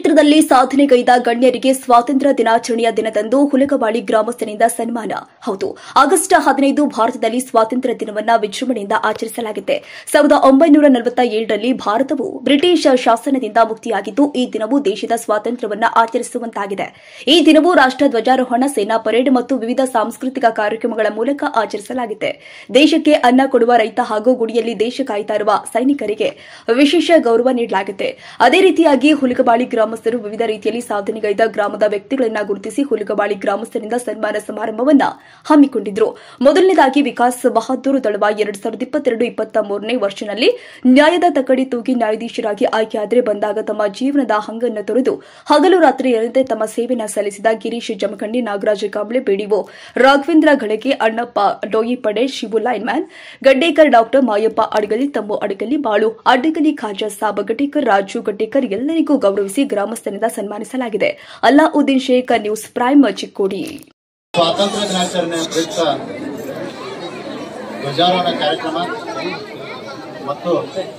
ಕ್ಷೇತ್ರದಲ್ಲಿ ಸಾಧನೆಗೈದ ಗಣ್ಯರಿಗೆ ಸ್ವಾತಂತ್ರ್ಯ ದಿನಾಚರಣೆಯ ದಿನದಂದು ಹುಲಗವಾಳಿ ಗ್ರಾಮಸ್ಥನಿಂದ ಸನ್ಮಾನ. ಹೌದು, ಆಗಸ್ಟ್ 15 ಭಾರತದಲ್ಲಿ ಸ್ವಾತಂತ್ರ್ಯ ದಿನವನ್ನು ವಿಜೃಂಭಣೆಯಿಂದ ಆಚರಿಸಲಾಗಿದೆ. 1947ರಲ್ಲಿ ಭಾರತವು ಬ್ರಿಟಿಷ್ ಶಾಸನದಿಂದ ಮುಕ್ತಿಯಾಗಿದ್ದು, ಈ ದಿನವು ದೇಶದ ಸ್ವಾತಂತ್ರ್ಯವನ್ನು ಆಚರಿಸುವಂತಾಗಿದೆ. ಈ ದಿನವು ರಾಷ್ಟ್ರ ಧ್ವಜಾರೋಹಣ, ಸೇನಾ ಪರೇಡ್ ಮತ್ತು ವಿವಿಧ ಸಾಂಸ್ಕೃತಿಕ ಕಾರ್ಯಕ್ರಮಗಳ ಮೂಲಕ ಆಚರಿಸಲಾಗಿದೆ. ದೇಶಕ್ಕೆ ಅನ್ನ ಕೊಡುವ ರೈತ ಹಾಗೂ ಗುಡಿಯಲ್ಲಿ ದೇಶ ಕಾಯ್ತಾ ಇರುವ ಸೈನಿಕರಿಗೆ ವಿಶೇಷ ಗೌರವ ನೀಡಲಾಗಿದೆ. ಅದೇ ರೀತಿಯಾಗಿ ಹುಲಗವಾಳಿ ಗ್ರಾಮಸ್ಥರು ವಿವಿಧ ರೀತಿಯಲ್ಲಿ ಸಾಧನೆಗೈದ ಗ್ರಾಮದ ವ್ಯಕ್ತಿಗಳನ್ನು ಗುರುತಿಸಿ ಹುಲಗವಾಳಿ ಗ್ರಾಮಸ್ಥರಿಂದ ಸನ್ಮಾನ ಸಮಾರಂಭವನ್ನು ಹಮ್ಮಿಕೊಂಡಿದ್ರು. ಮೊದಲನೇದಾಗಿ ವಿಕಾಸ್ ಬಹದ್ದೂರ್ ದಳವಾಯಿ 2022-23ನೇ ವರ್ಷದಲ್ಲಿ ನ್ಯಾಯದ ತಕ್ಕಡಿ ತೂಗಿ ನ್ಯಾಯಾಧೀಶರಾಗಿ ಆಯ್ಕೆಯಾದರೆ ಬಂದಾಗ ತಮ್ಮ ಜೀವನದ ಹಂಗನ್ನು ತೊರೆದು ಹಗಲು ರಾತ್ರಿ ಎನ್ನದೆ ತಮ್ಮ ಸೇವೆಯನ್ನು ಸಲ್ಲಿಸಿದ ಗಿರೀಶ್ ಜಮಖಂಡಿ, ನಾಗರಾಜ ಕಾಂಬ್ಳೆ, ಪಿಡಿಒ ರಾಘವೇಂದ್ರ ಘಳಗೆ, ಅಣ್ಣಪ್ಪ ಡೋಯಿಪಡೆ, ಶಿವು ಲೈನ್ಮ್ಯಾನ್, ಗಡ್ಡೇಕರ್, ಡಾಕ್ಟರ್ ಮಾಯಪ್ಪ ಅಡಗಲಿ, ತಮ್ಮು ಅಡಗಲಿ, ಬಾಳು ಅಡ್ಡಗಲಿ, ಖಾಜಾ ಸಾಬ್ ಗಡ್ಡೇಕರ್, ರಾಜು ಗಡ್ಡೇಕರ್ ಎಲ್ಲರಿಗೂ ಗೌರವಿಸಿ ಗ್ರಾಮಸ್ಥನಿಂದ ಸನ್ಮಾನಿಸಲಾಗಿದೆ. Allauddin Shaikh, news prime, Chikkodi. ಸ್ವಾತಂತ್ರ್ಯ ದಿನಾಚರಣೆ ಪ್ರಯುಕ್ತ ಧ್ವಜಾರೋಹಣ ಕಾರ್ಯಕ್ರಮ ಮತ್ತು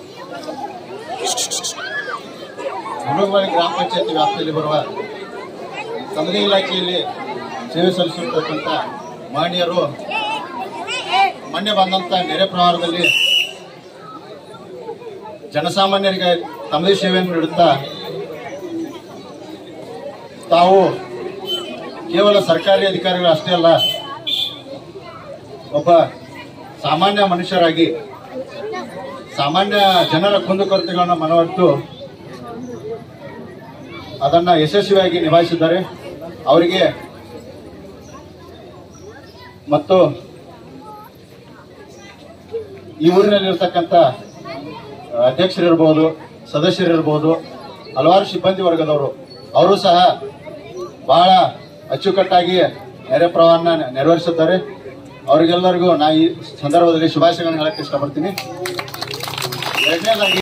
ಹುಲಗವಾಳಿ ಗ್ರಾಮ ಪಂಚಾಯತಿ ವ್ಯಾಪ್ತಿಯಲ್ಲಿ ಬರುವ ಕಮಲಿ ಇಲಾಖೆಯಲ್ಲಿ ಸೇವೆ ಸಲ್ಲಿಸಿರ್ತಕ್ಕಂಥ ಮಹನೀಯರು ಮೊನ್ನೆ ಬಂದಂಥ ನೆರೆ ಪ್ರವಾಹದಲ್ಲಿ ಜನಸಾಮಾನ್ಯರಿಗೆ ತಮ್ಮದೇ ಸೇವೆಯನ್ನು ನೀಡುತ್ತಾ ತಾವು ಕೇವಲ ಸರ್ಕಾರಿ ಅಧಿಕಾರಿಗಳು ಅಷ್ಟೇ ಅಲ್ಲ, ಒಬ್ಬ ಸಾಮಾನ್ಯ ಮನುಷ್ಯರಾಗಿ ಸಾಮಾನ್ಯ ಜನರ ಕುಂದುಕೊರತೆಗಳನ್ನು ಮನವರಿತು ಅದನ್ನು ಯಶಸ್ವಿಯಾಗಿ ನಿಭಾಯಿಸಿದ್ದಾರೆ. ಅವರಿಗೆ ಮತ್ತು ಈ ಊರಿನಲ್ಲಿರ್ತಕ್ಕಂಥ ಅಧ್ಯಕ್ಷರಿರ್ಬೋದು, ಸದಸ್ಯರಿರ್ಬೋದು, ಹಲವಾರು ಸಿಬ್ಬಂದಿ ವರ್ಗದವರು ಅವರು ಸಹ ಬಹಳ ಅಚ್ಚುಕಟ್ಟಾಗಿ ನೆರೆ ಪ್ರವಾಹನ ನೆರವೇರಿಸಿದ್ದಾರೆ. ಅವರಿಗೆಲ್ಲರಿಗೂ ನಾ ಈ ಸಂದರ್ಭದಲ್ಲಿ ಶುಭಾಶಯಗಳನ್ನು ಹೇಳಕ್ಕೆ ಇಷ್ಟಪಡ್ತೀನಿ. ಎರಡನೇದಾಗಿ